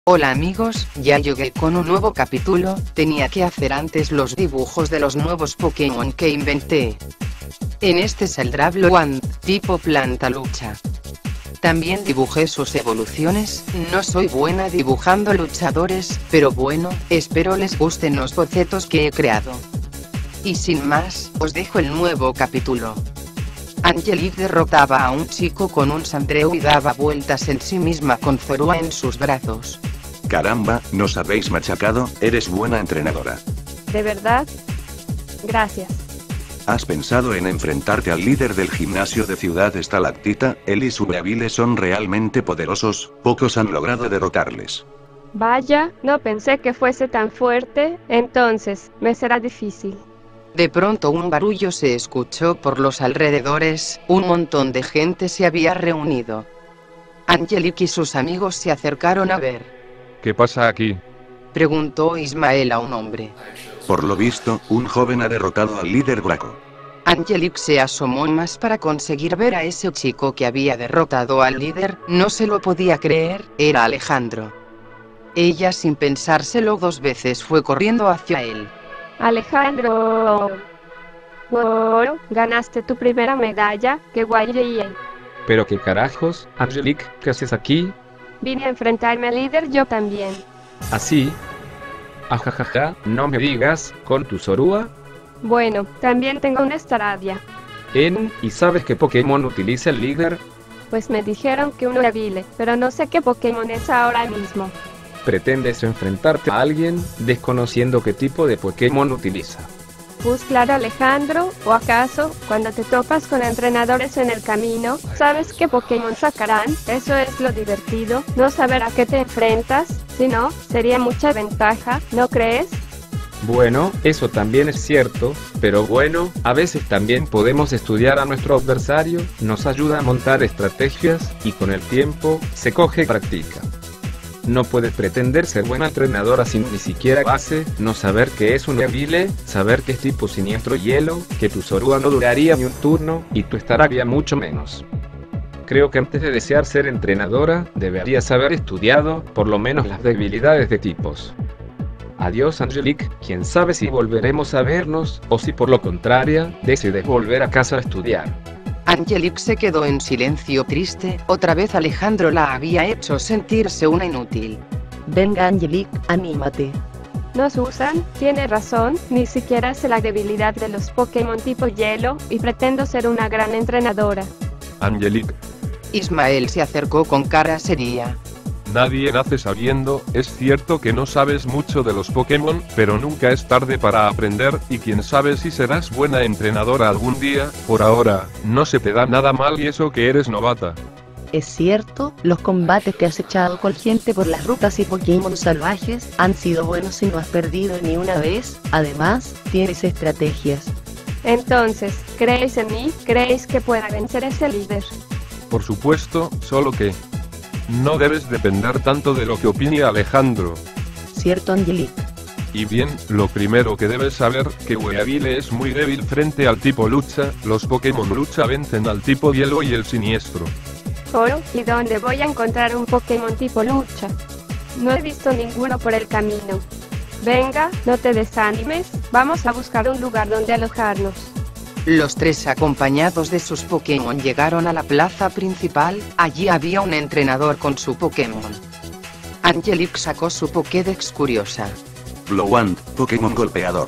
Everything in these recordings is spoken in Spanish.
Hola amigos, ya llegué con un nuevo capítulo. Tenía que hacer antes los dibujos de los nuevos Pokémon que inventé. En este saldrá Blowound, tipo planta lucha. También dibujé sus evoluciones. No soy buena dibujando luchadores, pero bueno, espero les gusten los bocetos que he creado. Y sin más, os dejo el nuevo capítulo. Angelique derrotaba a un chico con un Sandrew y daba vueltas en sí misma con Zorua en sus brazos. Caramba, nos habéis machacado, eres buena entrenadora. ¿De verdad? Gracias. ¿Has pensado en enfrentarte al líder del gimnasio de Ciudad Estalactita? Él y su Weavile son realmente poderosos, pocos han logrado derrotarles. Vaya, no pensé que fuese tan fuerte, entonces, me será difícil. De pronto un barullo se escuchó por los alrededores, un montón de gente se había reunido. Angelique y sus amigos se acercaron a ver. ¿Qué pasa aquí? Preguntó Ismael a un hombre. Por lo visto, un joven ha derrotado al líder Draco. Angelique se asomó más para conseguir ver a ese chico que había derrotado al líder, no se lo podía creer, era Alejandro. Ella sin pensárselo dos veces fue corriendo hacia él. Alejandro. Wow, ganaste tu primera medalla, qué guay. ¿Pero qué carajos, Angelique, qué haces aquí? Vine a enfrentarme al líder yo también. ¿Así? Ajajaja, no me digas, ¿con tu Zorua? Bueno, también tengo una Staravia. ¿Y sabes qué Pokémon utiliza el líder? Pues me dijeron que un Weavile, pero no sé qué Pokémon es ahora mismo. ¿Pretendes enfrentarte a alguien, desconociendo qué tipo de Pokémon utiliza? Pues claro, Alejandro, ¿o acaso, cuando te topas con entrenadores en el camino, sabes qué Pokémon sacarán? Eso es lo divertido, no saber a qué te enfrentas, si no, sería mucha ventaja, ¿no crees? Bueno, eso también es cierto, pero bueno, a veces también podemos estudiar a nuestro adversario, nos ayuda a montar estrategias, y con el tiempo, se coge práctica. No puedes pretender ser buena entrenadora sin ni siquiera base, no saber qué es un Weavile, saber que es tipo siniestro hielo, que tu Zorua no duraría ni un turno, y tu Staravia mucho menos. Creo que antes de desear ser entrenadora, deberías haber estudiado, por lo menos las debilidades de tipos. Adiós Angelique, quién sabe si volveremos a vernos, o si por lo contrario, decides volver a casa a estudiar. Angelique se quedó en silencio triste, otra vez Alejandro la había hecho sentirse una inútil. Venga Angelique, anímate. No Susan, tiene razón, ni siquiera sé la debilidad de los Pokémon tipo hielo, y pretendo ser una gran entrenadora. Angelique. Ismael se acercó con cara seria. Nadie nace sabiendo, es cierto que no sabes mucho de los Pokémon, pero nunca es tarde para aprender, y quién sabe si serás buena entrenadora algún día, por ahora, no se te da nada mal y eso que eres novata. Es cierto, los combates que has echado con gente por las rutas y Pokémon salvajes han sido buenos y no has perdido ni una vez, además, tienes estrategias. Entonces, ¿creéis en mí? ¿Creéis que pueda vencer a ese líder? Por supuesto, solo que no debes depender tanto de lo que opine Alejandro. Cierto Angelique. Y bien, lo primero que debes saber, que Weavile es muy débil frente al tipo lucha, los Pokémon lucha vencen al tipo hielo y el siniestro. Oh, ¿y dónde voy a encontrar un Pokémon tipo lucha? No he visto ninguno por el camino. Venga, no te desanimes, vamos a buscar un lugar donde alojarnos. Los tres acompañados de sus Pokémon llegaron a la plaza principal, allí había un entrenador con su Pokémon. Angelique sacó su Pokédex curiosa. Blowound, Pokémon golpeador.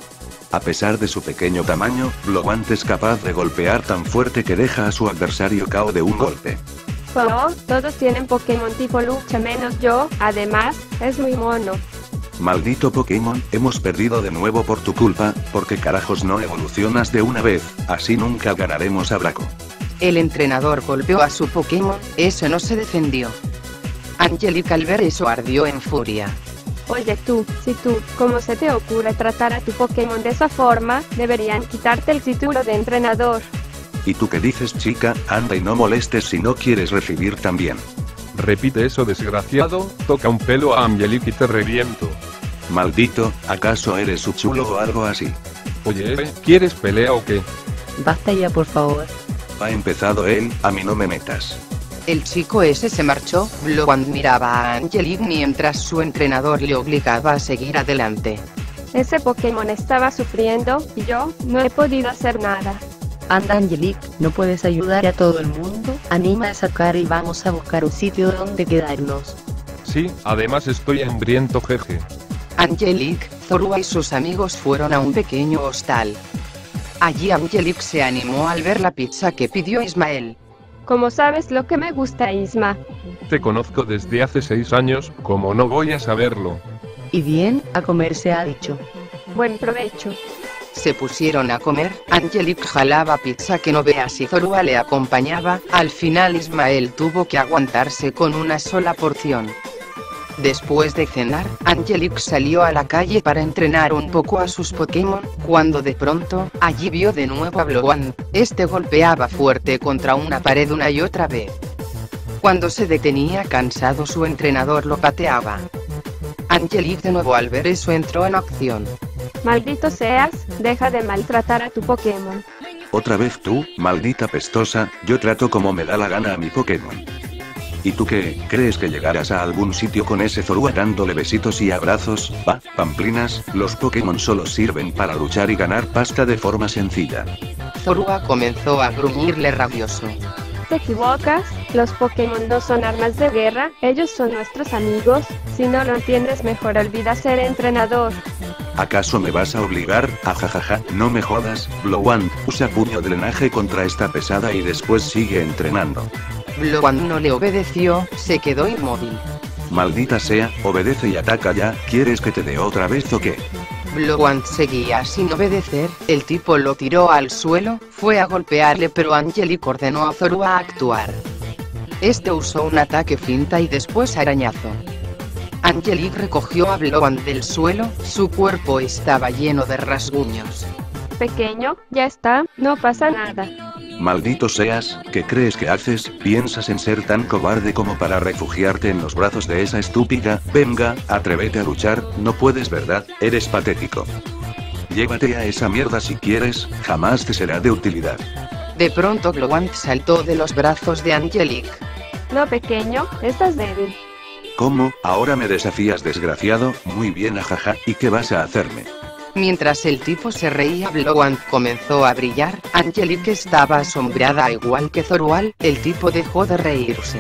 A pesar de su pequeño tamaño, Blowound es capaz de golpear tan fuerte que deja a su adversario KO de un golpe. Oh, todos tienen Pokémon tipo lucha menos yo, además, es muy mono. Maldito Pokémon, hemos perdido de nuevo por tu culpa, porque carajos no evolucionas de una vez, así nunca ganaremos a Draco. El entrenador golpeó a su Pokémon, eso no se defendió. Angelique al ver eso ardió en furia. Oye tú, ¿cómo se te ocurre tratar a tu Pokémon de esa forma? Deberían quitarte el título de entrenador. ¿Y tú qué dices chica? Anda y no molestes si no quieres recibir también. Repite eso desgraciado, toca un pelo a Angelique y te reviento. Maldito, ¿acaso eres su chulo o algo así? Oye, ¿quieres pelea o qué? Basta ya por favor. Ha empezado él, a mí no me metas. El chico ese se marchó. Blowant miraba a Angelique mientras su entrenador le obligaba a seguir adelante. Ese Pokémon estaba sufriendo, y yo no he podido hacer nada. Anda Angelique, no puedes ayudar a todo el mundo, anima a sacar y vamos a buscar un sitio donde quedarnos. Sí, además estoy hambriento, jeje. Angelique, Zorua y sus amigos fueron a un pequeño hostal. Allí Angelique se animó al ver la pizza que pidió Ismael. Como sabes lo que me gusta, Isma. Te conozco desde hace 6 años, ¿cómo no voy a saberlo? Y bien, a comer se ha dicho. Buen provecho. Se pusieron a comer. Angelique jalaba pizza que no veas y Zorua le acompañaba. Al final Ismael tuvo que aguantarse con una sola porción. Después de cenar, Angelique salió a la calle para entrenar un poco a sus Pokémon, cuando de pronto, allí vio de nuevo a Blowant. Este golpeaba fuerte contra una pared una y otra vez. Cuando se detenía cansado, su entrenador lo pateaba. Angelique de nuevo al ver eso entró en acción. Maldito seas, deja de maltratar a tu Pokémon. Otra vez tú, maldita pestosa, yo trato como me da la gana a mi Pokémon. ¿Y tú qué, crees que llegarás a algún sitio con ese Zorua dándole besitos y abrazos? Va, pamplinas, los Pokémon solo sirven para luchar y ganar pasta de forma sencilla. Zorua comenzó a gruñirle rabioso. Te equivocas, los Pokémon no son armas de guerra, ellos son nuestros amigos. Si no lo entiendes, mejor olvida ser entrenador. ¿Acaso me vas a obligar? Ajajaja, no me jodas, Blowant, usa puño drenaje contra esta pesada y después sigue entrenando. Blowant no le obedeció, se quedó inmóvil. Maldita sea, obedece y ataca ya, ¿quieres que te dé otra vez o qué? Blowant seguía sin obedecer, el tipo lo tiró al suelo, fue a golpearle pero Angelique ordenó a Zorua a actuar. Este usó un ataque finta y después arañazo. Angelique recogió a Blowant del suelo, su cuerpo estaba lleno de rasguños. Pequeño, ya está, no pasa nada. Maldito seas, ¿qué crees que haces? ¿Piensas en ser tan cobarde como para refugiarte en los brazos de esa estúpida? Venga, atrévete a luchar, no puedes, ¿verdad? Eres patético. Llévate a esa mierda si quieres, jamás te será de utilidad. De pronto Blowant saltó de los brazos de Angelique. No, pequeño, estás débil. ¿Cómo? ¿Ahora me desafías, desgraciado? Muy bien, ajaja, ¿y qué vas a hacerme? Mientras el tipo se reía, Blowant comenzó a brillar. Angelique estaba asombrada igual que Zorua. El tipo dejó de reírse.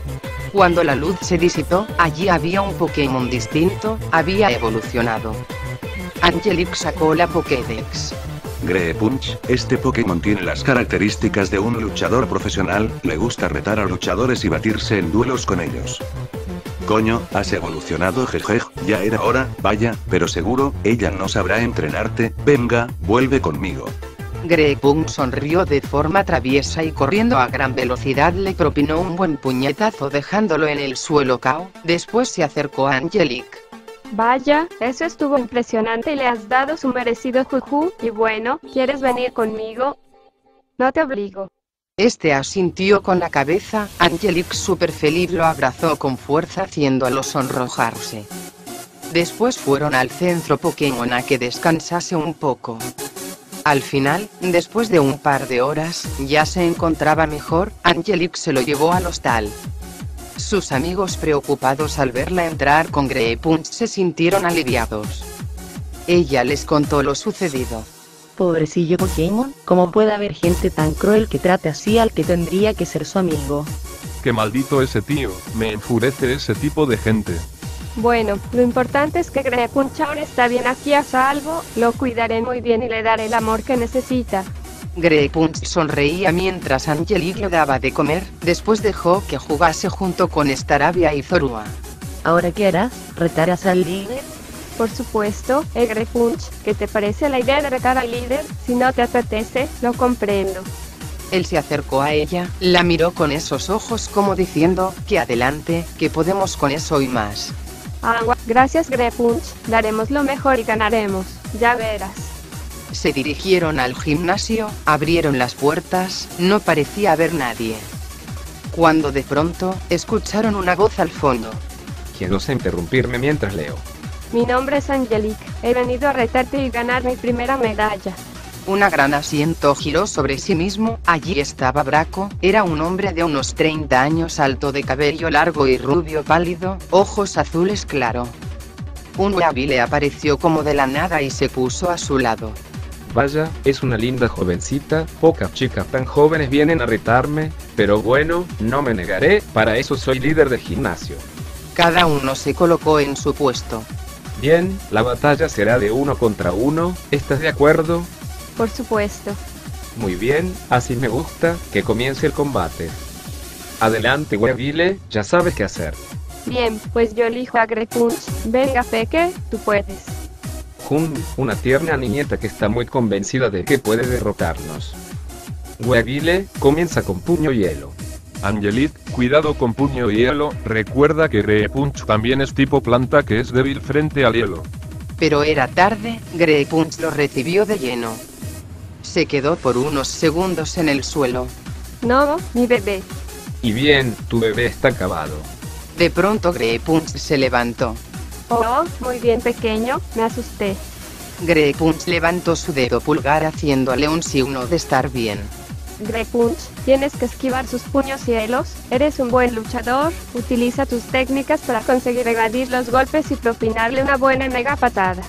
Cuando la luz se disipó, allí había un Pokémon distinto, había evolucionado. Angelique sacó la Pokédex. Grepunch, este Pokémon tiene las características de un luchador profesional, le gusta retar a luchadores y batirse en duelos con ellos. Coño, has evolucionado, jejej, ya era hora, vaya, pero seguro, ella no sabrá entrenarte, venga, vuelve conmigo. Grepunch sonrió de forma traviesa y corriendo a gran velocidad le propinó un buen puñetazo dejándolo en el suelo cao, después se acercó a Angelique. Vaya, eso estuvo impresionante y le has dado su merecido juju, y bueno, ¿quieres venir conmigo? No te obligo. Este asintió con la cabeza, Angelique súper feliz lo abrazó con fuerza haciéndolo sonrojarse. Después fueron al centro Pokémon a que descansase un poco. Al final, después de un par de horas, ya se encontraba mejor, Angelique se lo llevó al hostal. Sus amigos preocupados al verla entrar con Grepunch se sintieron aliviados. Ella les contó lo sucedido. Pobrecillo Pokémon, ¿cómo puede haber gente tan cruel que trate así al que tendría que ser su amigo? Qué maldito ese tío, me enfurece ese tipo de gente. Bueno, lo importante es que Grepunch ahora está bien aquí a salvo, lo cuidaré muy bien y le daré el amor que necesita. Grepunch sonreía mientras Angelique le daba de comer, después dejó que jugase junto con Staravia y Zorua. ¿Ahora qué harás? ¿Retarás al líder? Por supuesto, Grepunch, ¿qué te parece la idea de retar al líder? Si no te apetece, lo comprendo. Él se acercó a ella, la miró con esos ojos como diciendo, que adelante, que podemos con eso y más. Agua, gracias Grepunch, daremos lo mejor y ganaremos, ya verás. Se dirigieron al gimnasio, abrieron las puertas, no parecía haber nadie. Cuando de pronto, escucharon una voz al fondo. ¿Quién osa interrumpirme mientras leo? Mi nombre es Angelique, he venido a retarte y ganar mi primera medalla. Una gran asiento giró sobre sí mismo. Allí estaba Braco, era un hombre de unos 30 años, alto, de cabello largo y rubio pálido, ojos azules claro. Un Weavile apareció como de la nada y se puso a su lado. Vaya, es una linda jovencita, pocas chicas tan jóvenes vienen a retarme, pero bueno, no me negaré, para eso soy líder de gimnasio. Cada uno se colocó en su puesto. Bien, la batalla será de 1 contra 1, ¿estás de acuerdo? Por supuesto. Muy bien, así me gusta, que comience el combate. Adelante Weavile, ya sabes qué hacer. Bien, pues yo elijo a Grepunch. Venga Peque, tú puedes. Jun, una tierna niñeta que está muy convencida de que puede derrotarnos. Weavile, comienza con puño hielo. Angelit, cuidado con puño hielo, recuerda que Grepunch también es tipo planta que es débil frente al hielo. Pero era tarde, Grepunch lo recibió de lleno. Se quedó por unos segundos en el suelo. No, mi bebé. Y bien, tu bebé está acabado. De pronto Grepunch se levantó. Oh, muy bien pequeño, me asusté. Grepunch levantó su dedo pulgar haciéndole un signo de estar bien. Grepunch, tienes que esquivar sus puños hielos, eres un buen luchador, utiliza tus técnicas para conseguir evadir los golpes y propinarle una buena y mega patada.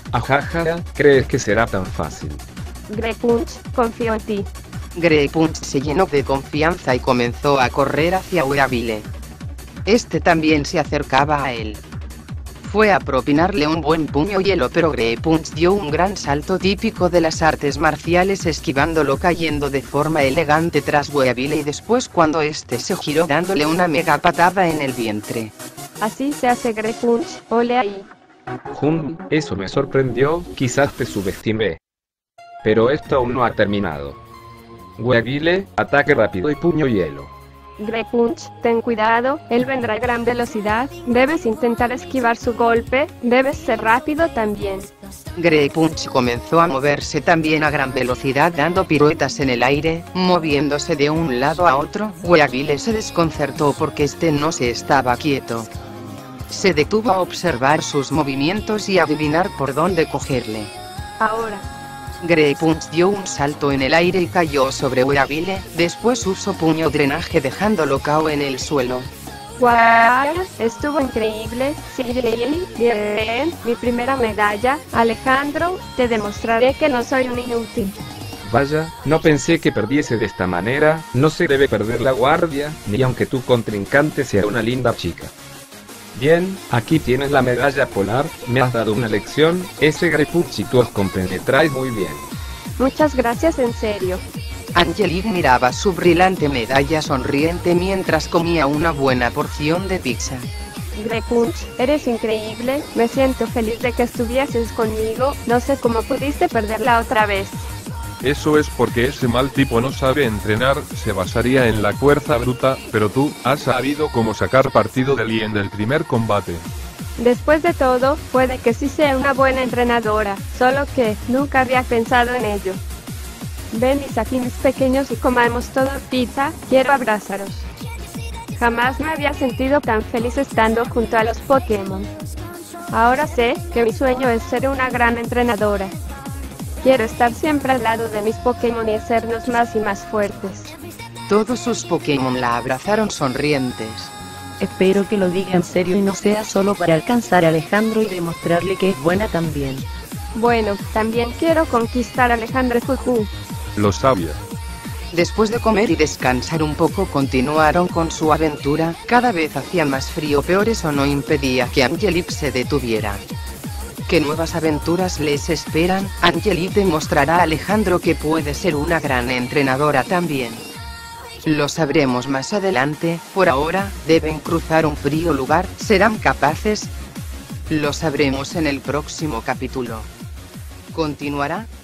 Ajaja, ¿crees que será tan fácil? Grepunch, confío en ti. Grepunch se llenó de confianza y comenzó a correr hacia Weavile. Este también se acercaba a él. Fue a propinarle un buen puño hielo, pero Grepunch dio un gran salto típico de las artes marciales, esquivándolo, cayendo de forma elegante tras Weavile y después cuando este se giró dándole una mega patada en el vientre. Así se hace Grepunch, ole ahí. Jun, eso me sorprendió, quizás te subestimé. Pero esto aún no ha terminado. Weavile, ataque rápido y puño hielo. Grepunch, ten cuidado, él vendrá a gran velocidad, debes intentar esquivar su golpe, debes ser rápido también. Grepunch comenzó a moverse también a gran velocidad dando piruetas en el aire, moviéndose de un lado a otro. Weavile se desconcertó porque este no se estaba quieto. Se detuvo a observar sus movimientos y adivinar por dónde cogerle. Ahora. Grepunch dio un salto en el aire y cayó sobre Weavile, después usó puño drenaje dejándolo cao en el suelo. ¡Guau! Estuvo increíble, sí, bien, mi primera medalla. Alejandro, te demostraré que no soy un inútil. Vaya, no pensé que perdiese de esta manera, no se debe perder la guardia, ni aunque tu contrincante sea una linda chica. Bien, aquí tienes la medalla polar, me has dado una lección, ese Grepunch y tú os compenetráis muy bien. Muchas gracias, en serio. Angelit miraba su brillante medalla sonriente mientras comía una buena porción de pizza. Grepunch, eres increíble, me siento feliz de que estuvieses conmigo, no sé cómo pudiste perderla otra vez. Eso es porque ese mal tipo no sabe entrenar, se basaría en la fuerza bruta, pero tú, has sabido cómo sacar partido del y en del primer combate. Después de todo, puede que sí sea una buena entrenadora, solo que, nunca había pensado en ello. Ven mis aquí mis pequeños y comamos todo pizza, quiero abrazaros. Jamás me había sentido tan feliz estando junto a los Pokémon. Ahora sé que mi sueño es ser una gran entrenadora. Quiero estar siempre al lado de mis Pokémon y hacernos más y más fuertes. Todos sus Pokémon la abrazaron sonrientes. Espero que lo diga en serio y no sea solo para alcanzar a Alejandro y demostrarle que es buena también. Bueno, también quiero conquistar a Alejandro Juju. Lo sabía. Después de comer y descansar un poco continuaron con su aventura, cada vez hacía más frío, pero eso no impedía que Angelit se detuviera. ¿Qué nuevas aventuras les esperan? Angelit demostrará a Alejandro que puede ser una gran entrenadora también. Lo sabremos más adelante, por ahora, deben cruzar un frío lugar, ¿serán capaces? Lo sabremos en el próximo capítulo. ¿Continuará?